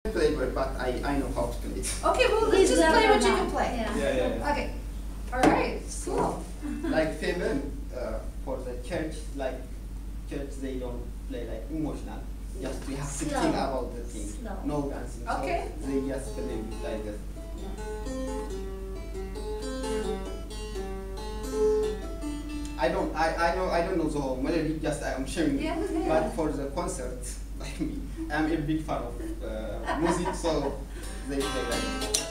Play, but I know how to play it. Okay, well let's just play what you can play. Yeah. Okay. All right. Cool. Like Femen, for the church, like church, they don't play like emotional. Just we have to Slow. think about the thing. Slow. No dancing. Okay. So they just play like this. I don't know the whole melody. Just I am sharing. Yeah. But for the concert, like me, I'm a big fan of music, so they play like this.